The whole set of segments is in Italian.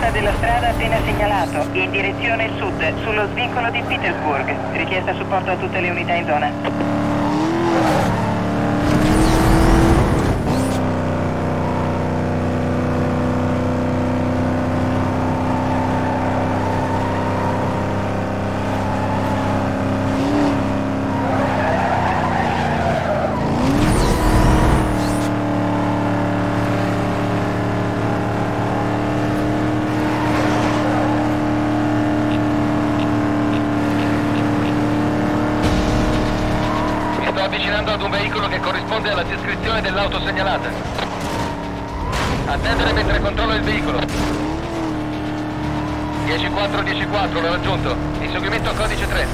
all'altezza della strada appena segnalato, in direzione sud, sullo svincolo di Petersburg. Richiesta supporto a tutte le unità in zona. Avvicinando ad un veicolo che corrisponde alla descrizione dell'auto segnalata. Attendere mentre controllo il veicolo. 10414, l'ho raggiunto. Inseguimento a codice 3.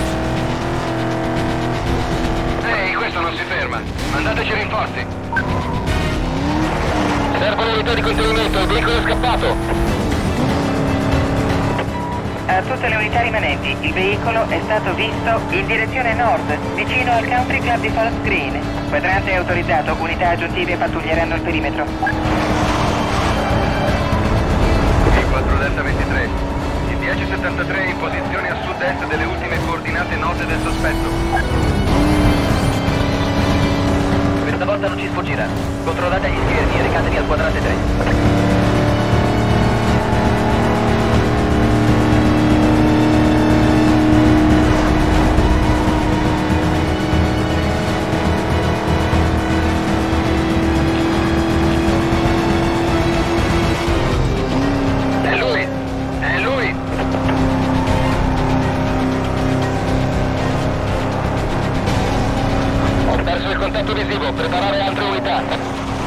Ehi, questo non si ferma. Mandateci rinforzi. Servono unità di contenimento, il veicolo è scappato. A tutte le unità rimanenti, il veicolo è stato visto in direzione nord, vicino al Country Club di Forest Green. Quadrante è autorizzato, unità aggiuntive pattuglieranno il perimetro. Il 4 Delta 23. Il 1073 in posizione a sud-est delle ultime coordinate note del sospetto. Questa volta non ci sfuggirà. Controllate gli schermi e recatevi al quadrante 3. Preparare altre unità.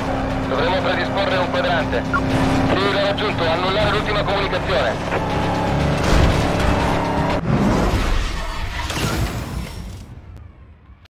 Dovremo predisporre un quadrante. Sì, l'ho raggiunto. Annullare l'ultima comunicazione.